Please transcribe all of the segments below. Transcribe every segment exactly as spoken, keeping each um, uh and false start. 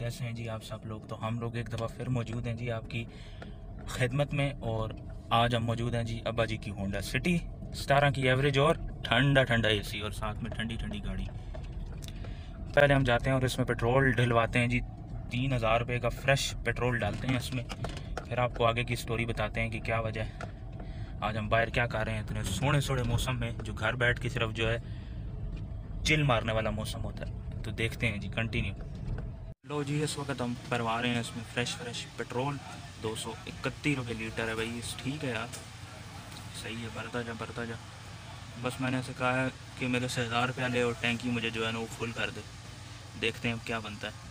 कैसे हैं जी आप सब लोग। तो हम लोग एक दफ़ा फिर मौजूद हैं जी आपकी खिदमत में, और आज हम मौजूद हैं जी अब्बा जी की होंडा सिटी सतारह की एवरेज और ठंडा ठंडा एसी और साथ में ठंडी ठंडी गाड़ी। पहले हम जाते हैं और इसमें पेट्रोल डलवाते हैं जी। तीन हज़ार रुपये का फ्रेश पेट्रोल डालते हैं इसमें, फिर आपको आगे की स्टोरी बताते हैं कि क्या वजह है आज हम बाहर क्या कर रहे हैं इतने सोने सोने मौसम में, जो घर बैठ के सिर्फ जो है चिल मारने वाला मौसम होता है। तो देखते हैं जी, कंटिन्यू। लो जी, इस वक्त हम भरवा रहे हैं इसमें फ्रेश फ्रेश पेट्रोल। दो सौ इकतीस रुपये लीटर है भाई, ठीक है यार, सही है, भरता जा भरता जा। बस मैंने ऐसे कहा है कि मेरे से हज़ार रुपया ले और टैंकी मुझे जो है ना वो फुल कर दे। देखते हैं अब क्या बनता है।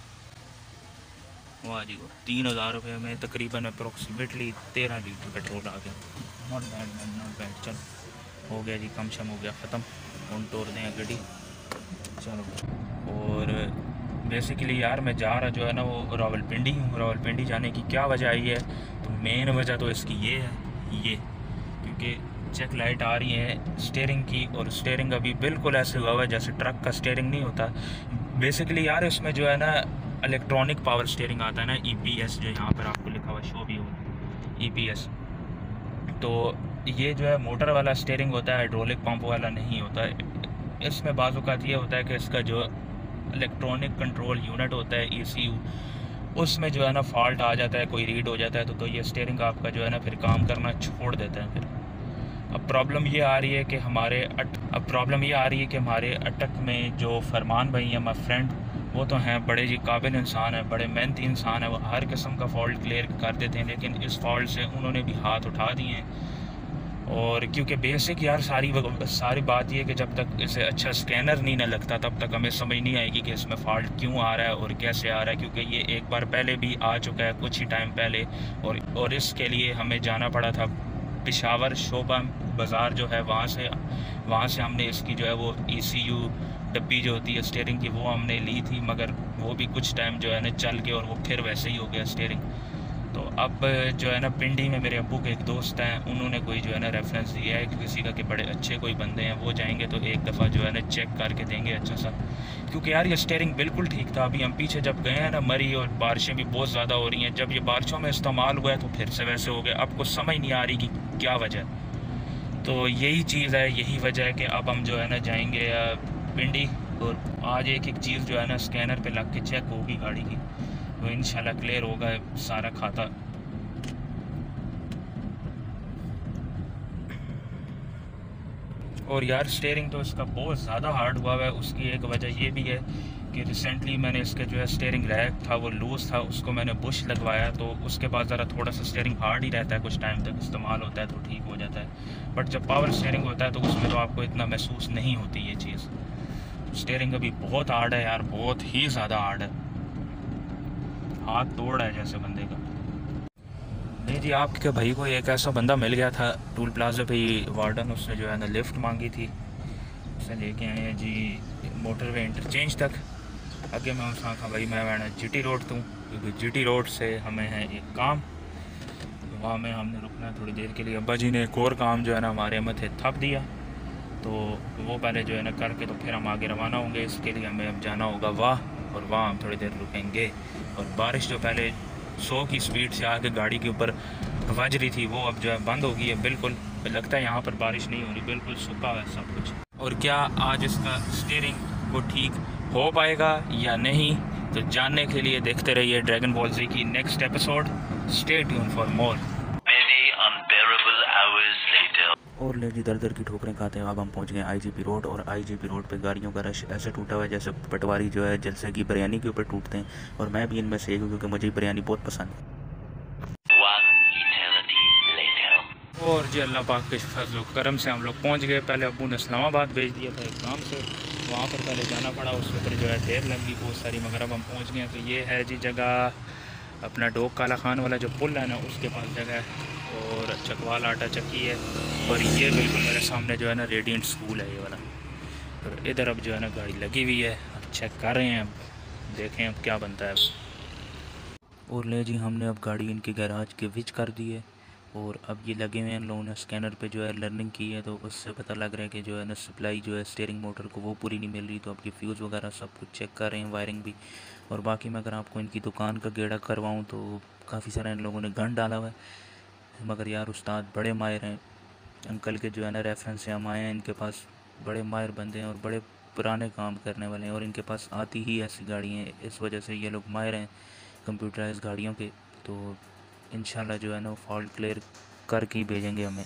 वाह जी, वो तीन हज़ार रुपये में तकरीबन अप्रोक्सीमेटली तेरह लीटर पेट्रोल आ गया। Not bad man, not bad. चल हो गया जी, कम शम हो गया, ख़त्म। फोन तोड़ दें गड्डी, चलो। और बेसिकली यार मैं जा रहा जो है ना वो रावलपिंडी हूँ। रावलपिंडी जाने की क्या वजह आई है, तो मेन वजह तो इसकी ये है, ये क्योंकि चेक लाइट आ रही है स्टीयरिंग की, और स्टीयरिंग अभी बिल्कुल ऐसे हुआ हुआ है जैसे ट्रक का स्टीयरिंग नहीं होता। बेसिकली यार इसमें जो है ना इलेक्ट्रॉनिक पावर स्टीयरिंग आता है ना, ई पी एस, जो यहाँ पर आपको लिखा हुआ शो भी होगा ई पी एस। तो ये जो है मोटर वाला स्टीयरिंग होता है, हाइड्रोलिक पंप वाला नहीं होता है। इसमें बाज़-औक़ात ये होता है कि इसका जो इलेक्ट्रॉनिक कंट्रोल यूनिट होता है ई सी यू, उसमें जो है ना फॉल्ट आ जाता है, कोई रीड हो जाता है, तो, तो ये स्टीयरिंग आपका जो है ना फिर काम करना छोड़ देता है। फिर अब प्रॉब्लम ये आ रही है कि हमारे अट अब प्रॉब्लम ये आ रही है कि हमारे अटक में जो फरमान भाई हैं, माई फ्रेंड, वो तो हैं बड़े जी काबिल इंसान है, बड़े मेहनती इंसान है, वो हर किस्म का फॉल्ट क्लियर कर देते हैं, लेकिन इस फॉल्ट से उन्होंने भी हाथ उठा दिए हैं। और क्योंकि बेसिक यार सारी सारी बात ये कि जब तक इसे अच्छा स्कैनर नहीं ना लगता तब तक हमें समझ नहीं आएगी कि इसमें फ़ॉल्ट क्यों आ रहा है और कैसे आ रहा है, क्योंकि ये एक बार पहले भी आ चुका है कुछ ही टाइम पहले। और और इसके लिए हमें जाना पड़ा था पेशावर शोभा बाज़ार जो है, वहाँ से वहाँ से हमने इसकी जो है वो ई सी यू डब्बी जो होती है स्टीयरिंग की, वो हमने ली थी, मगर वो भी कुछ टाइम जो है ना चल के और वो फिर वैसे ही हो गया स्टीयरिंग। तो अब जो है ना पिंडी में मेरे अब्बू के एक दोस्त हैं, उन्होंने कोई जो है ना रेफरेंस दिया है किसी का कि बड़े अच्छे कोई बंदे हैं, वो जाएंगे तो एक दफ़ा जो है ना चेक करके देंगे अच्छा सा। क्योंकि यार ये स्टीयरिंग बिल्कुल ठीक था। अभी हम पीछे जब गए हैं ना मरी, और बारिशें भी बहुत ज़्यादा हो रही हैं, जब ये बारिशों में इस्तेमाल हुआ है तो फिर से वैसे हो गया। अब कुछ समझ नहीं आ रही कि क्या वजह। तो यही चीज़ है, यही वजह है कि अब हम जो है ना जाएंगे पिंडी, और आज एक एक चीज़ जो है ना स्कैनर पे लग के चेक होगी गाड़ी की, तो इंशाल्लाह क्लियर होगा सारा खाता। और यार स्टीयरिंग तो इसका बहुत ज़्यादा हार्ड हुआ है। उसकी एक वजह ये भी है कि रिसेंटली मैंने इसके जो है स्टीयरिंग रैक था वो लूज़ था, उसको मैंने बुश लगवाया, तो उसके बाद ज़रा थोड़ा सा स्टीयरिंग हार्ड ही रहता है, कुछ टाइम तक इस्तेमाल होता है तो ठीक हो जाता है। बट जब पावर स्टीयरिंग होता है तो उसमें तो आपको इतना महसूस नहीं होती ये चीज़। स्टीयरिंग अभी बहुत हार्ड है यार, बहुत ही ज़्यादा हार्ड है, हाथ तोड़ है जैसे बंदे का। नहीं जी, आपके भाई को एक ऐसा बंदा मिल गया था टूल प्लाजा पे ही, वार्डन, उसने जो है ना लिफ्ट मांगी थी, उसे लेके आए हैं जी मोटरवे इंटरचेंज तक। आगे मैं उसका कहा भाई मैं वह जी टी रोड दूँ, क्योंकि जी टी रोड से हमें है एक काम, तो वहाँ में हमने रुकना है थोड़ी देर के लिए। अब्बा जी ने एक और काम जो है ना हमारे मथे थप दिया, तो वो पहले जो है ना करके तो फिर हम आगे रवाना होंगे। इसके लिए हमें अब जाना होगा वाह, और वहाँ हम थोड़ी देर रुकेंगे। और बारिश जो पहले सौ की स्पीड से आके गाड़ी के ऊपर बज रही थी, वो अब जो है बंद हो गई है बिल्कुल। लगता है यहाँ पर बारिश नहीं हो रही, बिल्कुल सूखा है सब कुछ। और क्या आज इसका स्टीयरिंग वो ठीक हो पाएगा या नहीं, तो जानने के लिए देखते रहिए ड्रैगन बॉल जी की next episode. Stay tune for more. और ले जी दर दर की ठोकरें खाते हैं। अब हम पहुंच गए आई जी पी रोड, और आई जी पी रोड पे गाड़ियों का रश ऐसे टूटा हुआ है जैसे पटवारी जो है जलसे की बिरयानी के ऊपर टूटते हैं, और मैं भी इनमें से एक हूँ क्योंकि मुझे बिरयानी बहुत पसंद है। और जी अल्लाह पाक के फजल करम से हम लोग पहुँच गए। पहले अब्बू ने इस्लामाबाद भेज दिया था एक काम से, वहाँ पर पहले जाना पड़ा, उसके ऊपर जो है देर लग गई बहुत सारी, मगर अब हम पहुँच गए। तो ये है जी जगह अपना डोक काला खान वाला जो पुल है ना, उसके पास जगह है, और चकवाल आटा चक्की है, और ये बिल्कुल मेरे सामने जो है ना रेडियंट स्कूल है ये वाला। और इधर अब जो है ना गाड़ी लगी हुई है, अब चेक कर रहे हैं, अब देखें अब क्या बनता है। और ले जी हमने अब गाड़ी इनके गैराज के विच कर दी है, और अब ये लगे हुए हैं, इन लोगों ने स्कैनर पे जो है लर्निंग की है, तो उससे पता लग रहा है कि जो है ना सप्लाई जो है स्टीयरिंग मोटर को वो पूरी नहीं मिल रही, तो अब ये फ्यूज़ वगैरह सब कुछ चेक कर रहे हैं, वायरिंग भी। और बाकी मैं अगर आपको इनकी दुकान का गेड़ा करवाऊँ तो काफ़ी सारा इन लोगों ने गन डाला हुआ है, मगर यार उस्ताद बड़े माहिर हैं। अंकल के जो है ना रेफरेंस से हम आए हैं, इनके पास बड़े माहिर बंदे हैं और बड़े पुराने काम करने वाले हैं, और इनके पास आती ही ऐसी गाड़ी हैं, इस वजह से ये लोग माहिर हैं कंप्यूटराइज गाड़ियों के। तो इंशाल्लाह जो है ना फॉल्ट क्लियर करके ही भेजेंगे हमें।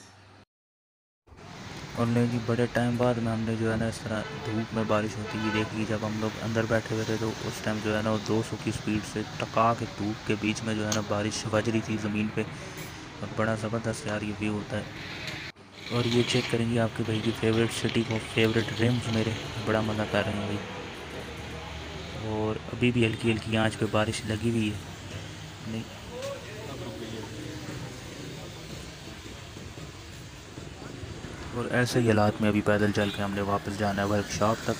और नहीं जी, बड़े टाइम बाद में हमने जो है ना इस तरह धूप में बारिश होती हुई देखी। जब हम लोग अंदर बैठे हुए थे तो उस टाइम जो है ना वो दो सौ की स्पीड से टका के धूप के बीच में जो है ना बारिश बज रही थी ज़मीन पे, और बड़ा ज़बरदस्त यार ये व्यू होता है। और ये चेक करेंगे आपके भाई की फेवरेट सिटी को, फेवरेट रिम्स मेरे बड़ा मज़ा कर रहे हैं भाई। और अभी भी हल्की हल्की आंच पे बारिश लगी हुई है। नहीं, और ऐसे ही हालात में अभी पैदल चल के हमने वापस जाना है वर्कशॉप तक।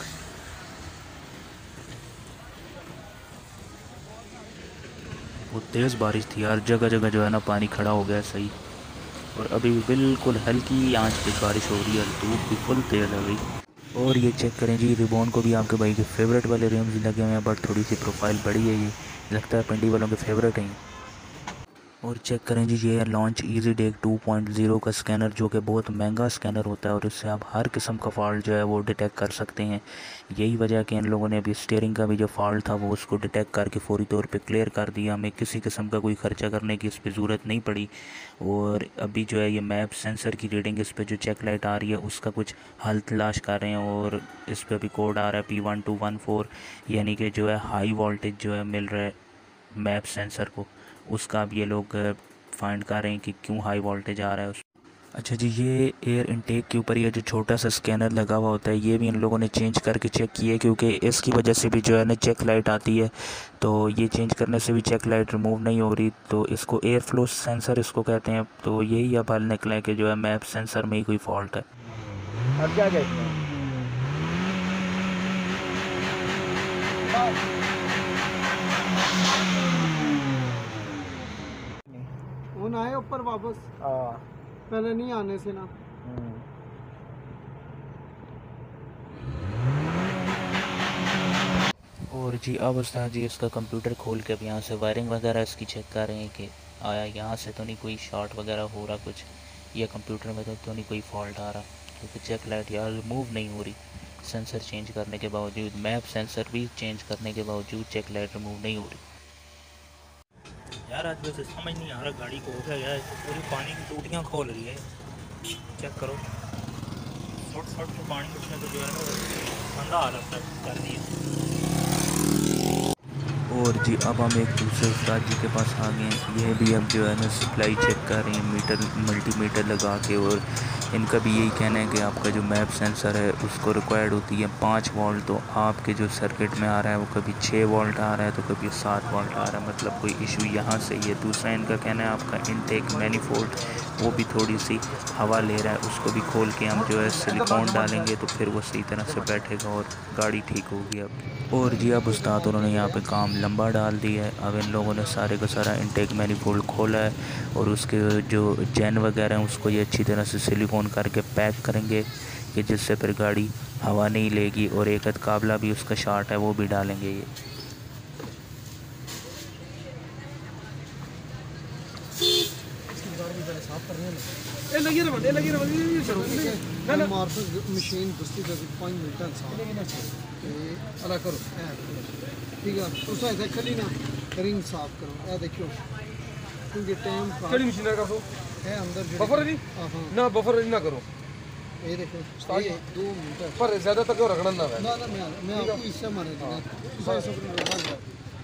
वो तेज़ बारिश थी यार, जगह जगह जो है ना पानी खड़ा हो गया है सही। और अभी भी बिल्कुल हल्की आंच पे बारिश हो रही है, धूप भी फुल तेज़ है भाई। और ये चेक करें जी, रिबॉन को भी आपके भाई के फेवरेट वाले रिम्स लगे हुए हैं, बट थोड़ी सी प्रोफाइल बड़ी है, ये लगता है पिंडी वालों के फेवरेट हैं। और चेक करें जी, ये है launch easy deck two point zero का स्कैनर, जो कि बहुत महंगा स्कैनर होता है और इससे आप हर किस्म का फॉल्ट जो है वो डिटेक्ट कर सकते हैं। यही वजह कि इन लोगों ने अभी स्टीयरिंग का भी जो फॉल्ट था वो उसको डिटेक्ट करके फौरी तौर पे क्लियर कर दिया, हमें किसी किस्म का कोई ख़र्चा करने की इस पर ज़रूरत नहीं पड़ी। और अभी जो है ये मैप सेंसर की रीडिंग इस पर जो चेक लाइट आ रही है उसका कुछ हल तलाश कर रहे हैं, और इस पर अभी कोड आ रहा है P one two one four, यानी कि जो है हाई वोल्टेज जो है मिल रहा है मैप सेंसर को, उसका अब ये लोग फाइंड कर रहे हैं कि क्यों हाई वोल्टेज आ रहा है उस। अच्छा जी, ये एयर इनटेक के ऊपर ये जो छोटा सा स्कैनर लगा हुआ होता है ये भी इन लोगों ने चेंज करके चेक किया, क्योंकि इसकी वजह से भी जो है ना चेक लाइट आती है, तो ये चेंज करने से भी चेक लाइट रिमूव नहीं हो रही, तो इसको एयर फ्लो सेंसर इसको कहते हैं। तो यही अब हल निकला है कि जो है मैप सेंसर में ही कोई फॉल्ट है। अब क्या कहते हैं? फोन आए ऊपर वापस, हाँ। पहले नहीं आने से ना। और जी अब उस्ताद जी इसका कंप्यूटर खोल के अब यहाँ से वायरिंग वगैरह इसकी चेक कर रहे हैं कि आया यहाँ से तो नहीं कोई शॉर्ट वगैरह हो रहा कुछ, या कंप्यूटर में तो, तो नहीं कोई फॉल्ट आ रहा, क्योंकि चेक लाइट यार रिमूव नहीं हो रही। सेंसर चेंज करने के बावजूद, मैप सेंसर भी चेंज करने के बावजूद चेक लाइट रिमूव नहीं हो रही। यार आज वैसे समझ नहीं आ रहा गाड़ी को हो क्या गया है, पूरी पानी की टूटियाँ खोल रही है, चेक करो फुट फुट में पानी उठने तो जो है ना ठंडा हालत कर दी है। और जी अब हम एक दूसरे उस्ताद जी के पास आ गए हैं, ये भी अब जो है ना सप्लाई चेक कर रहे हैं मीटर मल्टीमीटर लगा के, और इनका भी यही कहना है कि आपका जो मैप सेंसर है उसको रिक्वायर्ड होती है पाँच वोल्ट, तो आपके जो सर्किट में आ रहा है वो कभी छः वोल्ट आ रहा है तो कभी सात वोल्ट आ रहा है, मतलब कोई इशू यहाँ से ही है। दूसरा इनका कहना है आपका इनटेक मैनीफोल्ड वो भी थोड़ी सी हवा ले रहा है, उसको भी खोल के हम जो है सिलिकॉन डालेंगे तो फिर वो सही तरह से बैठेगा और गाड़ी ठीक होगी अब। और जी अब उस्ताद उन्होंने यहाँ पे काम लंबा डाल दिया है, अब इन लोगों ने सारे का सारा इनटेक मैनीफोल्ड खोला है, और उसके जो जैन वगैरह हैं उसको ये अच्छी तरह से सिलिकॉन करके पैक करेंगे कि जिससे फिर गाड़ी हवा नहीं लेगी, और एक अद काबला भी उसका शार्ट है वो भी डालेंगे ये। ए लगी रह ए लगी रह ये करो ना ना मार्फस मशीन दूसरी जगह पाँच मिनट साफ ए अला करो ठीक है, उस ऐसे खली ना रिंग साफ करो, ए देखियो क्योंकि टाइम का कड़ी मशीन का तो है अंदर जो बफर नहीं हां ना बफर ना करो, ये देखो ये दो मिनट पर ज्यादा तक रखना ना है। ना ना मैं मैं आपको इससे मारे देना इसे सब लगा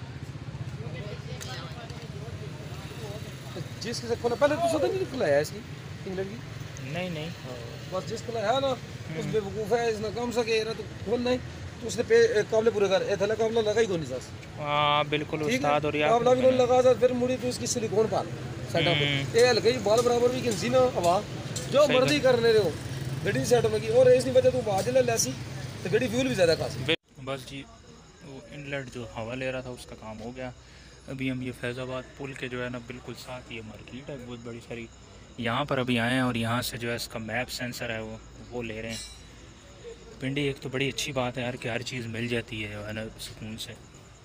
जिसके से खोला पहले तो सदा नहीं खुलाया इसकी इंग्लैंड की, नहीं नहीं बस जिस खुला है ना उस बेवकूफ़ है, इसने कम सके रहा तो खोल नहीं, तो उसने पे काबले पूरे कर ए थला काबला लगा ही कोनी सास। हाँ बिल्कुल उस्ताद, और यार काबला भी नहीं लगा था, फिर मुड़ी तो इसकी सिलिकॉन पाल सेटअप ये हल्के ही बाल बराबर भी किसी ना हवा जो मर्जी करने रहो गड्डी सेट में की, और इसकी वजह तो बाज ले लैसी तो गड्डी फ्यूल भी ज़्यादा खासी। बस जी वो इनलेट जो हवा ले रहा था उसका काम हो गया। अभी हम ये फैज़ाबाद पुल के जो है ना बिल्कुल साथ ही मार्केट है, बहुत बड़ी सारी यहाँ पर अभी आए हैं और यहाँ से जो है इसका मैप सेंसर है वो वो ले रहे हैं। पिंडी एक तो बड़ी अच्छी बात है यार कि हर चीज़ मिल जाती है जो है ना सुकून से,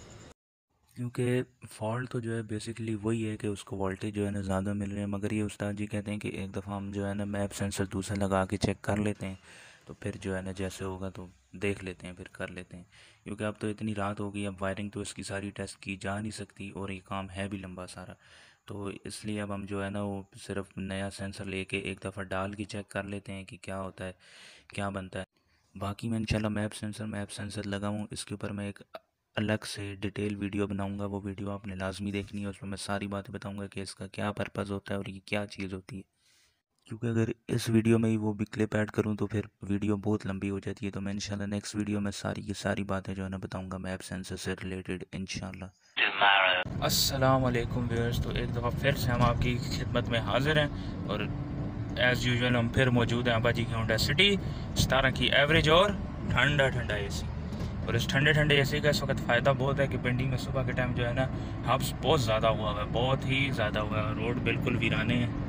क्योंकि फ़ॉल्ट तो जो है बेसिकली वही है कि उसको वोल्टेज जो है ना ज़्यादा मिल रहे हैं। मगर ये उस्ताद जी कहते हैं कि एक दफ़ा हम जो है ना मैप सेंसर दूसरा लगा के चेक कर लेते हैं, तो फिर जो है ना जैसे होगा तो देख लेते हैं, फिर कर लेते हैं। क्योंकि अब तो इतनी रात हो गई, अब वायरिंग तो इसकी सारी टेस्ट की जा नहीं सकती और ये काम है भी लंबा सारा, तो इसलिए अब हम जो है ना वो सिर्फ नया सेंसर लेके एक दफ़ा डाल के चेक कर लेते हैं कि क्या होता है, क्या बनता है। बाकी मैं इंशाल्लाह मैप सेंसर मैप सेंसर लगाऊँ, इसके ऊपर मैं एक अलग से डिटेल वीडियो बनाऊंगा। वो वीडियो आपने लाजमी देखनी है, उसमें मैं सारी बातें बताऊंगा कि इसका क्या पर्पज़ होता है और ये क्या चीज़ होती है। क्योंकि अगर इस वीडियो में ही वो भी क्लिप ऐड करूँ तो फिर वीडियो बहुत लंबी हो जाती है। तो मैं इंशाल्लाह नेक्स्ट वीडियो में सारी की सारी बातें जो है ना बताऊंगा मैप सेंसर से रिलेटेड इंशाल्लाह। अस्सलाम वालेकुम व्यूअर्स, तो एक दफ़ा फिर से हम आपकी खिदमत में हाज़िर हैं और एज़ यूजुअल हम फिर मौजूद हैं अबाजी की होंडा सिटी। सतारह की एवरेज और ठंडा ठंडा एसी। और इस ठंडे ठंडे एसी का इस वक्त फ़ायदा बहुत है कि पिंडी में सुबह के टाइम जो है ना हब्स बहुत ज़्यादा हुआ है, बहुत ही ज़्यादा हुआ है, रोड बिल्कुल वीराने हैं।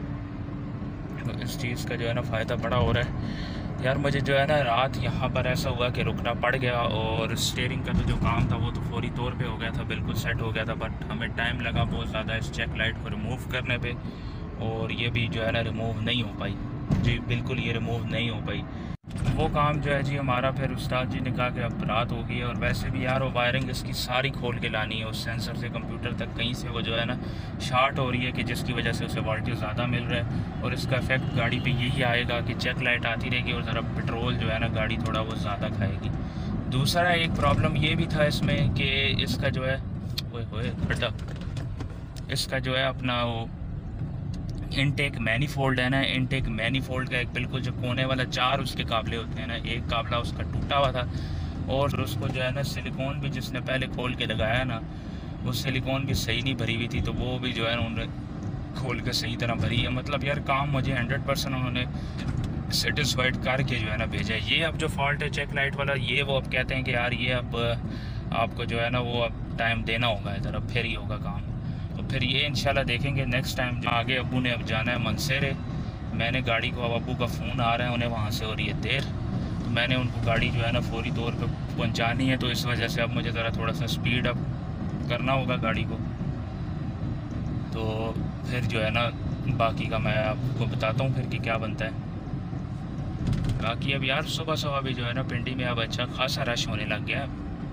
तो इस चीज़ का जो है ना फ़ायदा बड़ा हो रहा है यार। मुझे जो है ना रात यहाँ पर ऐसा हुआ कि रुकना पड़ गया और स्टीयरिंग का तो जो काम था वो तो फौरी तौर पे हो गया था, बिल्कुल सेट हो गया था, बट हमें टाइम लगा बहुत ज़्यादा इस चेक लाइट को रिमूव करने पे, और ये भी जो है ना रिमूव नहीं हो पाई जी, बिल्कुल ये रिमूव नहीं हो पाई। वो काम जो है जी हमारा, फिर उस्ताद जी ने कहा कि अब रात हो गई है और वैसे भी यार वो वायरिंग इसकी सारी खोल के लानी है उस सेंसर से कंप्यूटर तक, कहीं से वो जो है ना शार्ट हो रही है कि जिसकी वजह से उसे वोल्टेज ज़्यादा मिल रहा है और इसका इफेक्ट गाड़ी पे यही आएगा कि चेक लाइट आती रहेगी और ज़रा पेट्रोल जो है ना गाड़ी थोड़ा वो ज़्यादा खाएगी। दूसरा एक प्रॉब्लम ये भी था इसमें कि इसका जो है ओए होए बेटा इसका जो है अपना वो इनटेक मैनीफोल्ड है ना, इनटेक मैनीफोल्ड का एक बिल्कुल जो कोने वाला चार उसके काबले होते हैं ना, एक काबला उसका टूटा हुआ था और उसको जो है ना सिलिकॉन भी जिसने पहले खोल के लगाया ना वो सिलिकॉन भी सही नहीं भरी हुई थी, तो वो भी जो है ना उन्होंने खोल के सही तरह भरी है। मतलब यार काम मुझे हंड्रेड परसेंट उन्होंने सेटिस्फाइड करके जो है ना भेजा है। ये अब जो फॉल्ट है चेक लाइट वाला, ये वो अब कहते हैं कि यार ये अब आपको जो है ना वो अब टाइम देना होगा इधर, अब फिर ही होगा काम। तो फिर ये इंशाल्लाह देखेंगे नेक्स्ट टाइम। आगे अबू ने अब जाना है मनसेरे, मैंने गाड़ी को, अब अबू का फ़ोन आ रहा है, उन्हें वहाँ से हो रही है देर, तो मैंने उनको गाड़ी जो है ना फौरी तौर पे पहुँचानी है, तो इस वजह से अब मुझे ज़रा थोड़ा सा स्पीड अप करना होगा गाड़ी को। तो फिर जो है ना बाकी का मैं आपको बताता हूँ फिर कि क्या बनता है। बाकी अब यार सुबह सुबह भी जो है ना पिंडी में अब अच्छा खासा रश होने लग गया।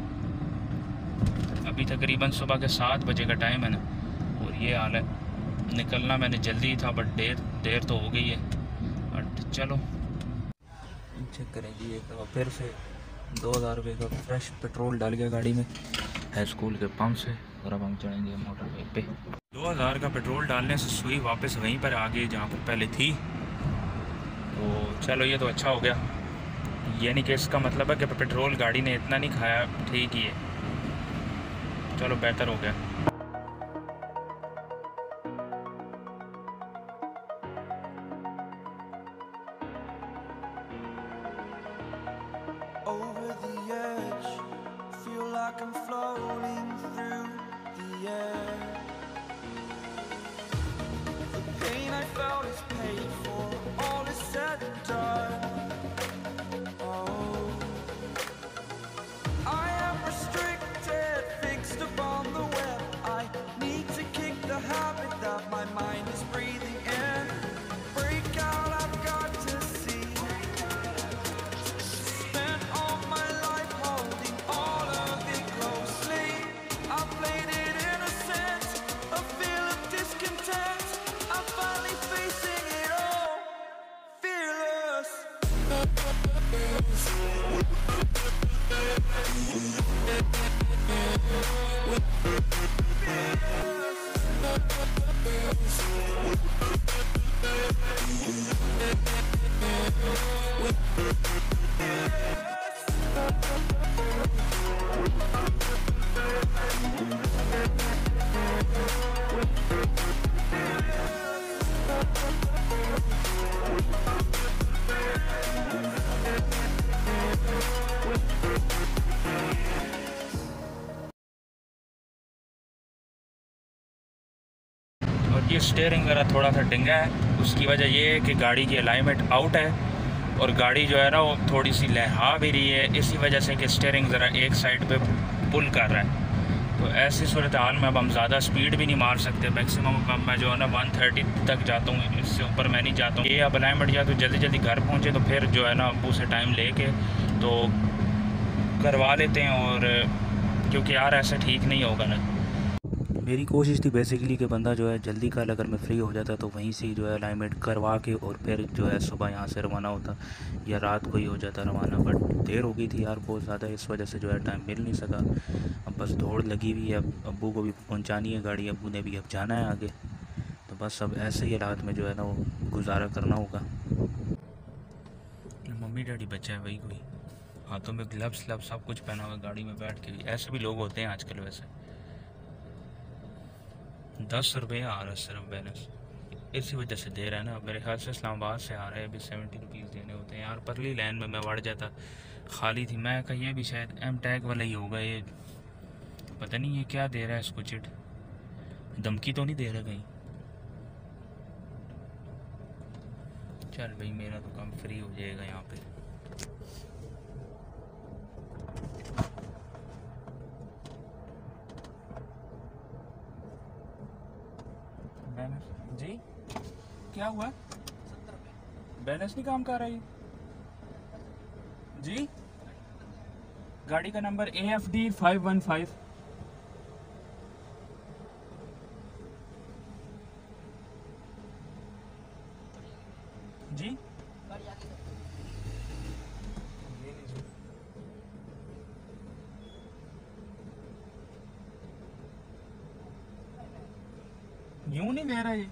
अभी तकरीबन सुबह के सात बजे का टाइम है ना, और ये हाल है। निकलना मैंने जल्दी ही था बट देर देर तो हो गई है, बट चलो चेक करें जी। एक दफ़ा फिर से दो हज़ार रुपये का फ्रेश पेट्रोल डाल गया गाड़ी में है स्कूल के पंप से, और अब हम चढ़ेंगे मोटरवे पे। दो हज़ार का पेट्रोल डालने से सुई वापस वहीं पर आ गई जहाँ पर पहले थी, तो चलो ये तो अच्छा हो गया। ये नहीं कि इसका मतलब है कि पेट्रोल गाड़ी ने इतना नहीं खाया, ठीक ही है, चलो बेहतर हो गया। Over the edge, feel like I'm floating through the air. The pain I felt is paid for, all is said and done. Oh, I am restricted, fixed upon the web. I need to kick the habit that my mind is breathing in. Break out, I've got to see. Spent all my life holding all of it closely. I played it innocent, a feel of discontent. I'm finally facing it all, fearless. ये steering ज़रा थोड़ा सा डिंगा है, उसकी वजह ये है कि गाड़ी की अलाइनमेंट आउट है और गाड़ी जो है ना वो थोड़ी सी लहरा भी रही है, इसी वजह से कि स्टीयरिंग ज़रा एक साइड पे पुल कर रहा है। तो ऐसी सूरत हाल में अब हम ज़्यादा स्पीड भी नहीं मार सकते। मैक्सिमम अब मैं जो है ना वन थर्टी तक जाता हूँ, इससे ऊपर मैं नहीं जाता हूँ। ये अब अलाइनमेंट या तो जल्दी जल्दी घर पहुँचे तो फिर जो है ना अबू से टाइम लेके तो करवा लेते हैं, और क्योंकि यार ऐसा ठीक नहीं होगा ना। मेरी कोशिश थी बेसिकली कि बंदा जो है जल्दी कल अगर मैं फ्री हो जाता तो वहीं से जो है अलाइनमेंट करवा के और फिर जो है सुबह यहाँ से रवाना होता या रात को ही हो जाता रवाना, बट देर हो गई थी यार बहुत ज़्यादा, इस वजह से जो है टाइम मिल नहीं सका। अब बस दौड़ लगी हुई है, अब अब्बू को भी पहुँचानी है गाड़ी, अब्बू ने भी अब जाना है आगे, तो बस अब ऐसे ही रात में जो है ना वो गुजारा करना होगा। मम्मी डैडी बच्चा है वही कोई, हाथों में ग्लव्स ग्लव्स सब कुछ पहना हुआ, गाड़ी में बैठ के भी ऐसे भी लोग होते हैं आजकल। वैसे दस रुपये आ रहा है सिर्फ बैलेंस, इसी वजह से दे रहा है ना। मेरे ख्याल से इस्लामाबाद से आ रहा है, अभी सेवेंटी रुपीज़ देने होते हैं यार। परली लाइन में मैं बढ़ जाता, खाली थी, मैं कहा ये भी शायद एम टैग वाला ही होगा, ये पता नहीं ये क्या दे रहा है इसको, चिट धमकी तो नहीं दे रहा कहीं। चल भाई मेरा तो काम फ्री हो जाएगा यहाँ पे। जी क्या हुआ? बैलेंस नहीं काम कर रही जी? गाड़ी का number A F D five one five. जी यूं नहीं ले रहा ये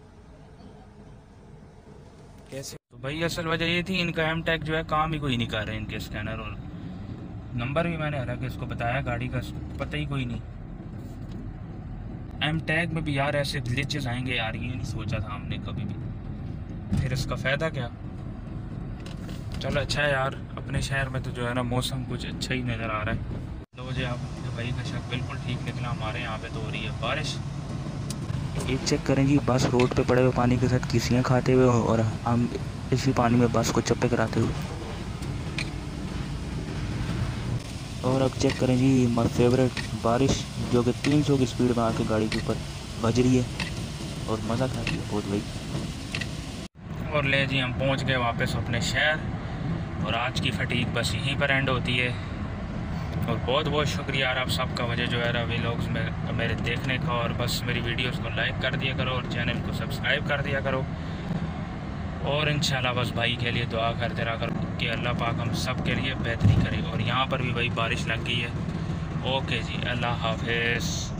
कैसे? तो भाई असल वजह ये थी इनका एम टैग जो है काम ही कोई नहीं कर रहे इनके स्कैनर, और नंबर भी मैंने हालांकि इसको बताया गाड़ी का, पता ही कोई नहीं। एम टैग में भी यार ऐसे ग्लिचेस आएंगे यार, ये नहीं सोचा था हमने कभी भी, फिर इसका फ़ायदा क्या। चलो अच्छा है यार, अपने शहर में तो जो है ना मौसम कुछ अच्छा ही नज़र आ रहा है। लो जी आप भाई का शक बिल्कुल ठीक निकला, हमारे यहाँ पे तो हो रही है बारिश। ये चेक करें जी, बस रोड पे पड़े हुए पानी के साथ किसियाँ खाते हुए और हम इसी पानी में बस को चप्पे कराते हुए। और अब चेक करें जी माय फेवरेट बारिश, जो कि तीन सौ की स्पीड में आके गाड़ी के ऊपर बज रही है और मज़ा खा रही है बहुत भाई। और ले जी हम पहुंच गए वापस अपने शहर, और आज की फटीक बस यहीं पर एंड होती है। और बहुत बहुत शुक्रिया यार आप सबका वजह जो है ना व्लॉग्स में मेरे देखने का, और बस मेरी वीडियोस को लाइक कर दिया करो और चैनल को सब्सक्राइब कर दिया करो, और इंशाल्लाह बस भाई के लिए दुआ करते रहा करो कि अल्लाह पाक हम सब के लिए बेहतरी करे। और यहाँ पर भी भाई बारिश लग गई है। ओके जी, अल्लाह हाफिज़।